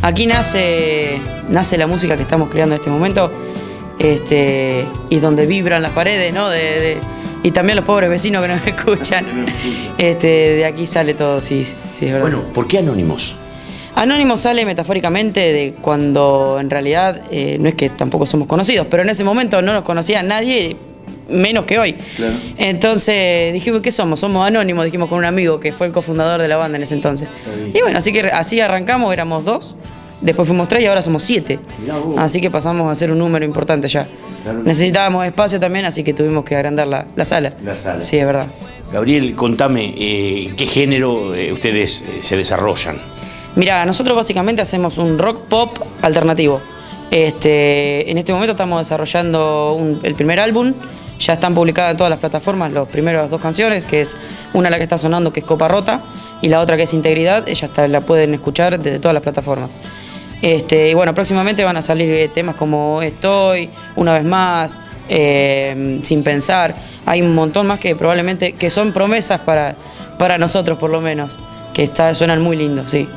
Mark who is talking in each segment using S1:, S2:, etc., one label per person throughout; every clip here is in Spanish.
S1: Aquí nace la música que estamos creando en este momento, y donde vibran las paredes, ¿no? Y también los pobres vecinos que nos escuchan. De aquí sale todo, sí, es verdad.
S2: Bueno, ¿por qué Anónimos?
S1: Anónimos sale metafóricamente de cuando en realidad no es que tampoco somos conocidos, pero en ese momento no nos conocía nadie, menos que hoy. Claro. Entonces dijimos, ¿qué somos? Somos Anónimos, dijimos con un amigo que fue el cofundador de la banda en ese entonces. Y bueno, así arrancamos, éramos 2, después fuimos 3 y ahora somos 7. Así que pasamos a ser un número importante ya. Claro. Necesitábamos espacio también, así que tuvimos que agrandar la sala. La sala. Sí, es verdad.
S2: Gabriel, contame, ¿en qué género ustedes se desarrollan?
S1: Mirá, nosotros básicamente hacemos un rock pop alternativo. En este momento estamos desarrollando el primer álbum. Ya están publicadas en todas las plataformas las primeras 2 canciones, que es una la que está sonando, que es Copa Rota, y la otra que es Integridad. La pueden escuchar desde todas las plataformas. Y bueno, próximamente van a salir temas como Estoy, Una Vez Más, Sin Pensar. Hay un montón más que probablemente que son promesas para nosotros, por lo menos, que suenan muy lindos, sí.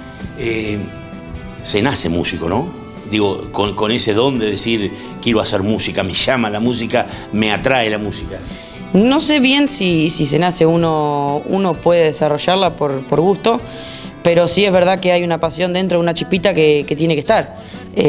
S2: Se nace músico, ¿no? Digo, con ese don de decir, quiero hacer música, me llama la música, me atrae la música.
S1: No sé bien si se nace uno puede desarrollarla por gusto, pero sí es verdad que hay una pasión dentro, una chispita que tiene que estar.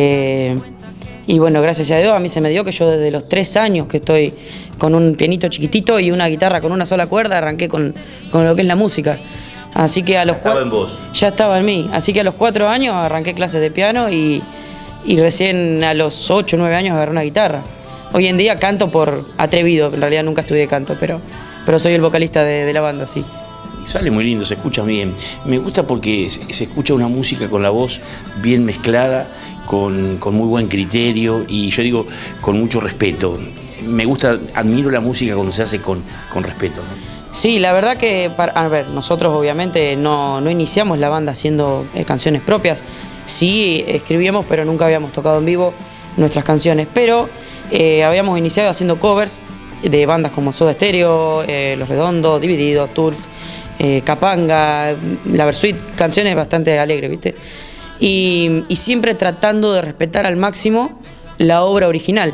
S1: Y bueno, gracias a Dios a mí se me dio que yo desde los 3 años que estoy con un pianito chiquitito y una guitarra con una sola cuerda, arranqué con lo que es la música. Así que a los
S2: estaba en vos.
S1: Ya estaba en mí. Así que a los 4 años arranqué clases de piano y recién a los 8 o 9 años agarré una guitarra. Hoy en día canto por atrevido, en realidad nunca estudié canto, pero soy el vocalista de la banda, sí.
S2: Y sale muy lindo, se escucha bien. Me gusta porque se escucha una música con la voz bien mezclada, con muy buen criterio y yo digo, con mucho respeto. Me gusta, admiro la música cuando se hace con respeto, ¿no?
S1: Sí, la verdad que, a ver, nosotros obviamente no iniciamos la banda haciendo canciones propias. Sí, escribíamos, pero nunca habíamos tocado en vivo nuestras canciones. Pero habíamos iniciado haciendo covers de bandas como Soda Stereo, Los Redondos, Divididos, Turf, Capanga, La Versuit, canciones bastante alegres, ¿viste? Y siempre tratando de respetar al máximo la obra original.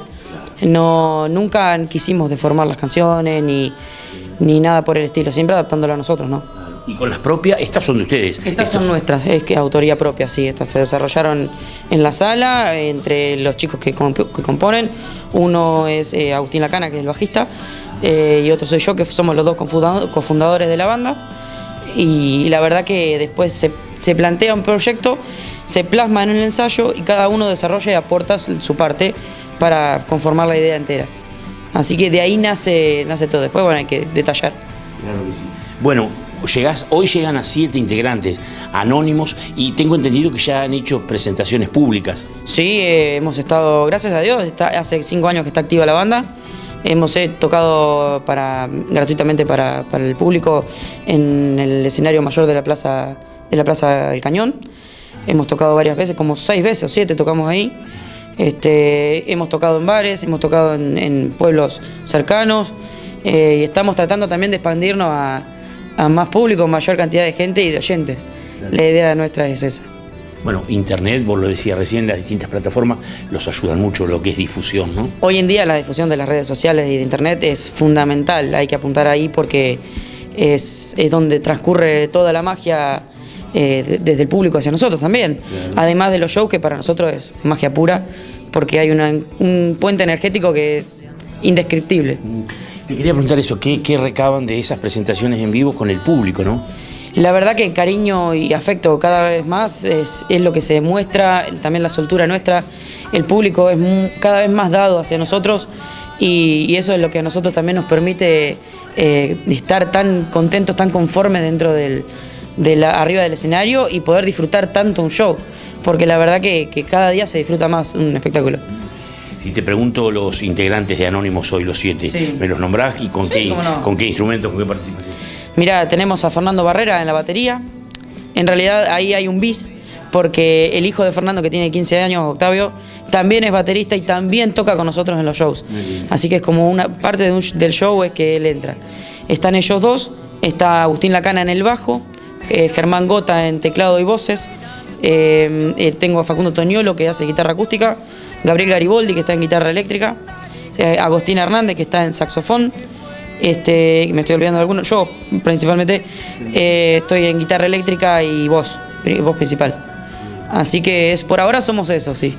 S1: Nunca quisimos deformar las canciones ni nada por el estilo, siempre adaptándolo a nosotros, ¿no?
S2: ¿Y con las propias? Estas son de ustedes.
S1: Estas son nuestras, es que autoría propia, sí. Estas se desarrollaron en la sala, entre los chicos que componen. Uno es Agustín Lacana, que es el bajista, y otro soy yo, que somos los 2 cofundadores de la banda. Y la verdad que después se plantea un proyecto, se plasma en un ensayo y cada uno desarrolla y aporta su parte para conformar la idea entera. Así que de ahí nace todo. Después, bueno, hay que detallar.
S2: Claro que sí. Bueno, hoy llegan a 7 integrantes Anónimos y tengo entendido que ya han hecho presentaciones públicas.
S1: Sí, hemos estado, gracias a Dios, hace 5 años que está activa la banda. Hemos tocado gratuitamente para el público en el escenario mayor de la Plaza del Cañón. Hemos tocado varias veces, como 6 veces o 7 tocamos ahí. Hemos tocado en bares, hemos tocado en pueblos cercanos y estamos tratando también de expandirnos a más público, mayor cantidad de gente y de oyentes. Claro. La idea nuestra es esa.
S2: Bueno, internet, vos lo decías recién, las distintas plataformas los ayudan mucho lo que es difusión, ¿no?
S1: Hoy en día la difusión de las redes sociales y de internet es fundamental, hay que apuntar ahí porque es donde transcurre toda la magia desde el público hacia nosotros también. Claro. Además de los shows, que para nosotros es magia pura, porque hay un puente energético que es indescriptible.
S2: Te quería preguntar eso, ¿qué recaban de esas presentaciones en vivo con el público, no?
S1: La verdad que cariño y afecto cada vez más es lo que se demuestra, también la soltura nuestra. El público es cada vez más dado hacia nosotros y eso es lo que a nosotros también nos permite estar tan contentos, tan conformes dentro arriba del escenario y poder disfrutar tanto un show, porque la verdad que cada día se disfruta más un espectáculo.
S2: Si te pregunto los integrantes de Anónimos hoy, los 7, sí. ¿Me los nombrás y con qué instrumentos, con qué participación?
S1: Mirá, tenemos a Fernando Barrera en la batería. En realidad ahí hay un bis, porque el hijo de Fernando, que tiene 15 años, Octavio, también es baterista y también toca con nosotros en los shows. Así que es como una parte del show es que él entra. Están ellos 2, está Agustín Lacana en el bajo, Germán Gota en teclado y voces, Tengo a Facundo Toñolo, que hace guitarra acústica, Gabriel Gariboldi, que está en guitarra eléctrica, Agostina Hernández, que está en saxofón. Me estoy olvidando de algunos. Yo, principalmente, estoy en guitarra eléctrica y voz principal. Así que por ahora somos eso, sí.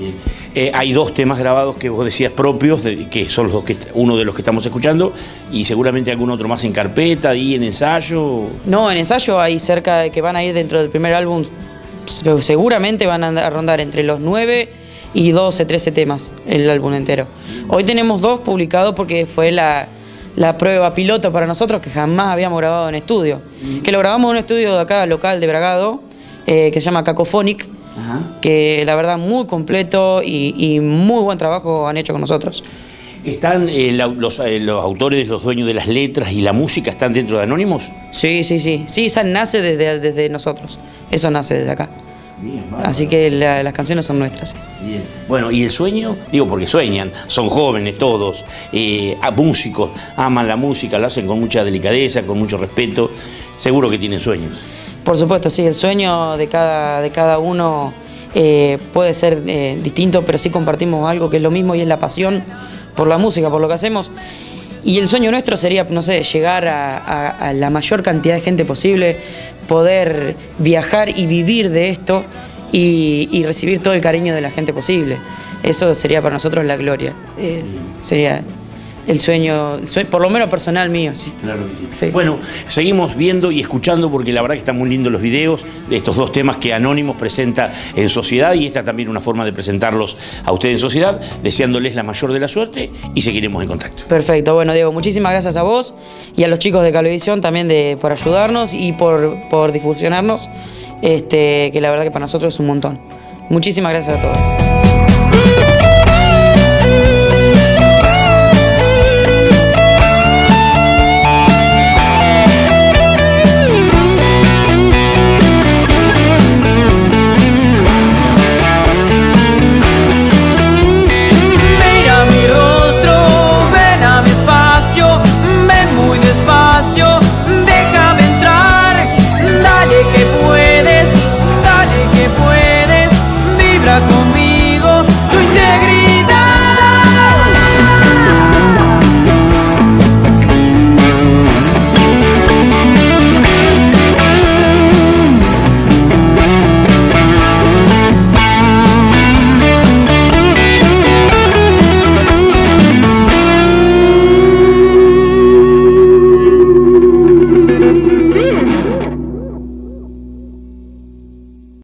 S2: Hay 2 temas grabados que vos decías propios, que son los uno de los que estamos escuchando, y seguramente algún otro más en carpeta y en ensayo.
S1: No, en ensayo hay cerca de que van a ir dentro del primer álbum, seguramente van a rondar entre los 9 y 12, 13 temas el álbum entero. Hoy tenemos 2 publicados porque fue la prueba piloto para nosotros, que jamás habíamos grabado en estudio. Que lo grabamos en un estudio de acá, local de Bragado, que se llama Cacophonic. Ajá. Que la verdad muy completo y muy buen trabajo han hecho con nosotros.
S2: ¿Están los autores, los dueños de las letras y la música, están dentro de Anónimos?
S1: Sí, sí, sí. Sí, esa nace desde nosotros. Eso nace desde acá. Bien, vale. Así que las canciones son nuestras. Sí.
S2: Bien. Bueno, ¿y el sueño? Digo, porque sueñan, son jóvenes todos, músicos, aman la música, lo hacen con mucha delicadeza, con mucho respeto. Seguro que tienen sueños.
S1: Por supuesto, sí, el sueño de cada uno puede ser distinto, pero sí compartimos algo que es lo mismo y es la pasión por la música, por lo que hacemos. Y el sueño nuestro sería, no sé, llegar a la mayor cantidad de gente posible, poder viajar y vivir de esto y recibir todo el cariño de la gente posible. Eso sería para nosotros la gloria. Sería el sueño, por lo menos personal mío, sí.
S2: Claro que sí. Sí. Bueno, seguimos viendo y escuchando porque la verdad que están muy lindos los videos de estos 2 temas que Anónimos presenta en sociedad, y esta también una forma de presentarlos a ustedes en sociedad, deseándoles la mayor de la suerte y seguiremos en contacto.
S1: Perfecto, bueno Diego, muchísimas gracias a vos y a los chicos de Cablevisión también por ayudarnos y por difusionarnos, que la verdad que para nosotros es un montón. Muchísimas gracias a todos.